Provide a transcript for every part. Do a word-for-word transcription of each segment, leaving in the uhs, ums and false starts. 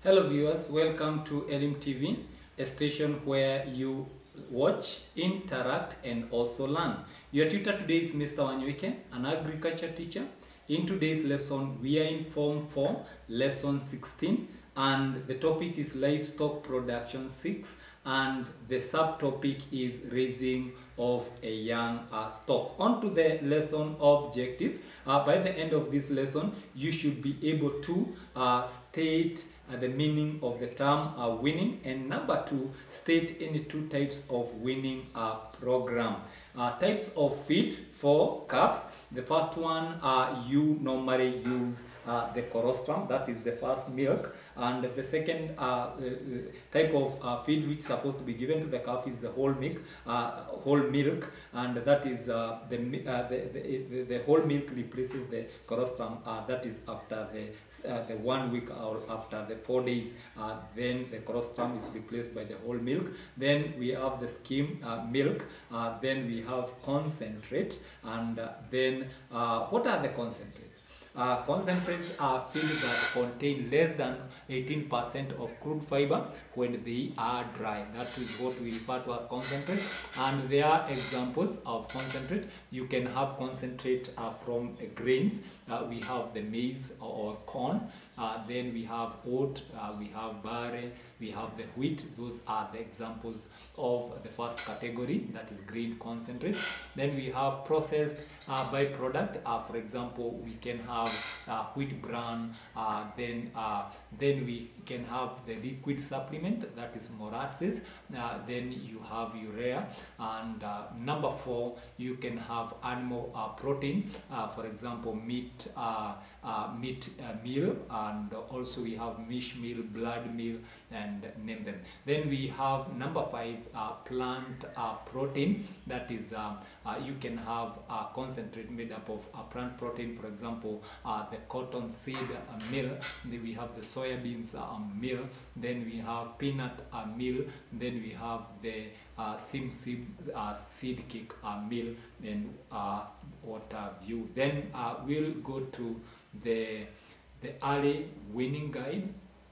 Hello viewers, welcome to Elim T V, a station where you watch, interact and also learn. Your tutor today is Mister Wanyuike, an agriculture teacher. In today's lesson, we are in Form four, Lesson sixteen, and the topic is Livestock Production six, and the subtopic is Raising of a Young uh, Stock. On to the lesson objectives. Uh, by the end of this lesson, you should be able to uh, state uh, the meaning of the term uh, winning, and number two, state any two types of winning uh, program. Uh, types of feed for calves. The first one, uh, you normally use uh, the colostrum, that is the first milk, and the second uh, uh, type of uh, feed which is supposed to be given to the calf is the whole milk, uh, whole milk, and that is uh, the, uh, the, the the whole milk replaces the colostrum. Uh, that is after the uh, the one week or after the four days. Uh, then the colostrum is replaced by the whole milk. Then we have the skim uh, milk. Uh, then we have concentrate, and uh, then uh, what are the concentrates? Uh, concentrates are feeds that contain less than eighteen percent of crude fiber when they are dry. That is what we refer to as concentrate. And there are examples of concentrate. You can have concentrate uh, from uh, grains. Uh, we have the maize or corn. Uh, then we have oat, uh, we have barley, we have the wheat. Those are the examples of the first category, that is grain concentrate. Then we have processed uh, byproduct. Uh, for example, we can have uh, wheat bran. Uh, then, uh, then we can have the liquid supplement, that is molasses. Uh, then you have urea. And uh, number four, you can have animal uh, protein. Uh, for example, meat, uh, uh, meat uh, meal, and also we have fish meal, blood meal, and name them. Then we have number five, uh, plant uh, protein. That is, uh, uh, you can have a concentrate made up of uh, plant protein. For example, uh, the cotton seed uh, meal. Then we have the soybeans uh, meal. Then we have peanut uh, meal. Then we have the uh, sim seed uh, seed cake uh, meal, and uh, what have you. Then uh, we'll go to the the early winning guide.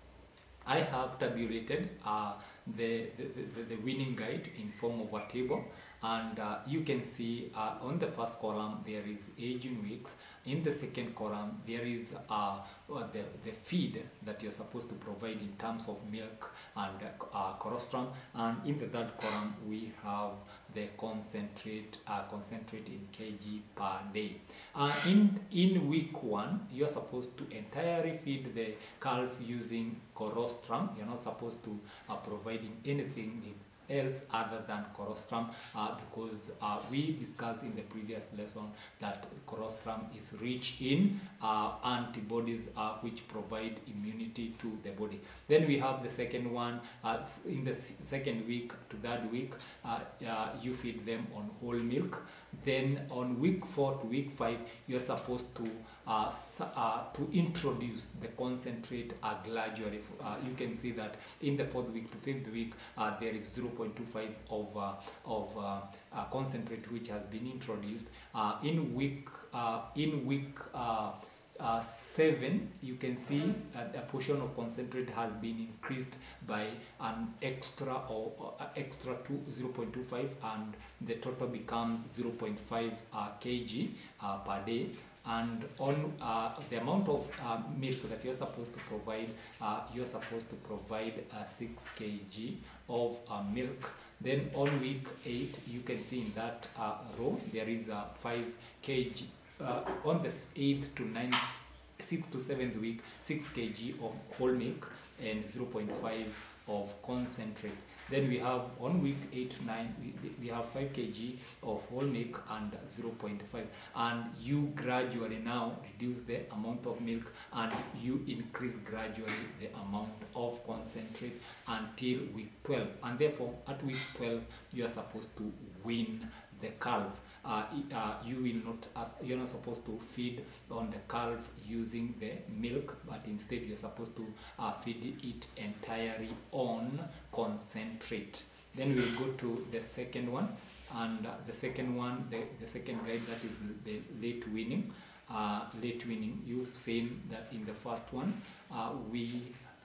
I have tabulated uh, the, the, the, the winning guide in form of a table, and uh, you can see uh, on the first column there is age in weeks. In the second column there is uh, the, the feed that you're supposed to provide in terms of milk and uh, colostrum, and in the third column we have the concentrate uh, concentrate in kg per day. Uh, in in week one, you're supposed to entirely feed the calf using colostrum. You're not supposed to uh, providing anything else other than colostrum, uh, because uh, we discussed in the previous lesson that colostrum is rich in uh, antibodies uh, which provide immunity to the body. Then we have the second one. Uh, in the second week to third week, uh, uh, you feed them on whole milk. Then on week four to week five, you're supposed to uh, uh, to introduce the concentrate uh, gradually. Uh, you can see that in the fourth week to fifth week, uh, there is zero point two five of uh, of uh, uh, concentrate which has been introduced. Uh, in week uh, in week uh, Uh, seven, you can see uh, a portion of concentrate has been increased by an extra or uh, extra to zero point two five, and the total becomes zero point five uh, kg uh, per day. And on uh, the amount of uh, milk that you're supposed to provide, uh, you're supposed to provide uh, six kg of uh, milk. Then on week eight, you can see in that uh, row there is a uh, five kg. Uh, on the eighth to ninth, sixth to seventh week, six kg of whole milk and zero point five of concentrates. Then we have on week eight to nine, we, we have five kg of whole milk and zero point five. And you gradually now reduce the amount of milk and you increase gradually the amount of concentrate until week twelve. And therefore, at week twelve, you are supposed to wean the calf. Uh, uh, you will not, as you're not supposed to feed on the calf using the milk, but instead you're supposed to uh, feed it entirely on concentrate. Then we'll go to the second one, and uh, the second one, the, the second guide, that is the late weaning. Uh, late weaning, you've seen that in the first one, uh, we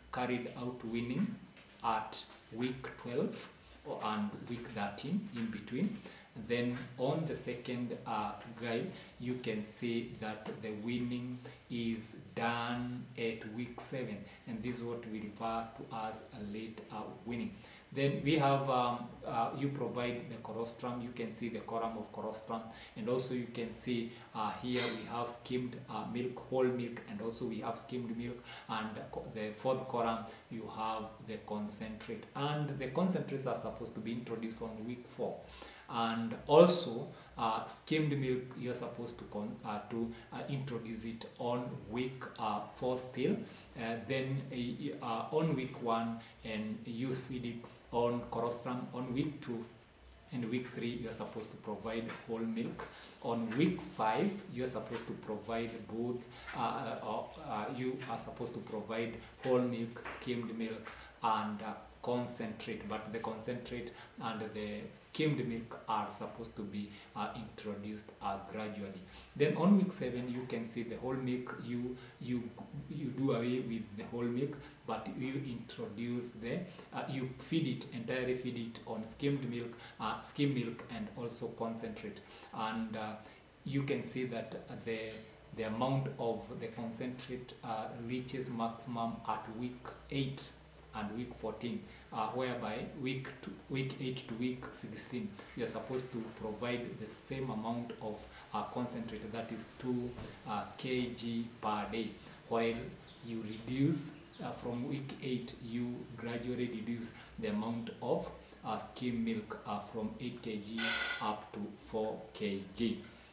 carried out winning at week twelve or, and week thirteen in between. Then on the second uh, guide, you can see that the winning is done at week seven, and this is what we refer to as a late uh, winning. Then we have, um, uh, you provide the colostrum. You can see the column of colostrum, and also you can see uh, here we have skimmed uh, milk, whole milk, and also we have skimmed milk. And the fourth column, you have the concentrate, and the concentrates are supposed to be introduced on week four. And also uh, skimmed milk, you're supposed to con uh, to uh, introduce it on week uh, four still. Uh, then uh, on week one, and you feed it on colostrum on week two. And week three, you're supposed to provide whole milk. On week five, you're supposed to provide both. Uh, uh, uh, you are supposed to provide whole milk, skimmed milk, and uh, concentrate, but the concentrate and the skimmed milk are supposed to be uh, introduced uh, gradually. Then on week seven, you can see the whole milk. You you you do away with the whole milk, but you introduce the uh, you feed it entirely, feed it on skimmed milk, uh, skim milk, and also concentrate. And uh, you can see that the the amount of the concentrate uh, reaches maximum at week eight and week fourteen, uh, whereby week to, week eight to week sixteen, you're supposed to provide the same amount of uh, concentrate, that is two uh, kilograms per day, while you reduce uh, from week eight, you gradually reduce the amount of uh, skim milk uh, from eight kilograms up to four kilograms.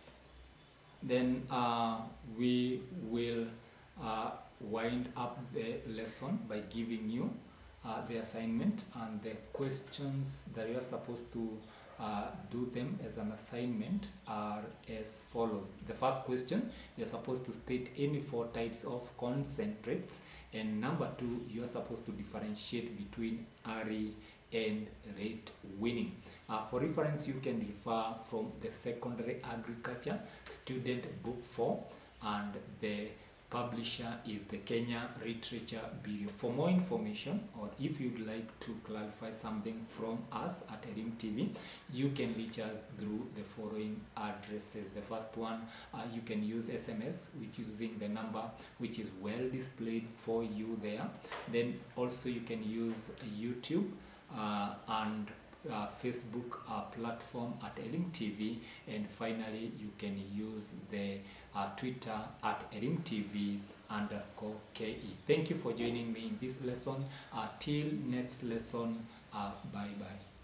Then uh, we will uh, wind up the lesson by giving you uh, the assignment and the questions that you are supposed to uh, do them as an assignment are as follows. The first question, you are supposed to state any four types of concentrates, and number two, you are supposed to differentiate between early and late winning. Uh, for reference, you can refer from the Secondary Agriculture Student Book four, and the publisher is the Kenya Literature Bureau. For more information, or if you'd like to clarify something from us at Elim T V, you can reach us through the following addresses. The first one, uh, you can use S M S, which is using the number which is well displayed for you there. Then also you can use YouTube uh, and Uh, Facebook uh, platform at Elim T V, and finally you can use the uh, Twitter at Elim T V underscore K E. Thank you for joining me in this lesson. Uh, till next lesson, uh, bye bye.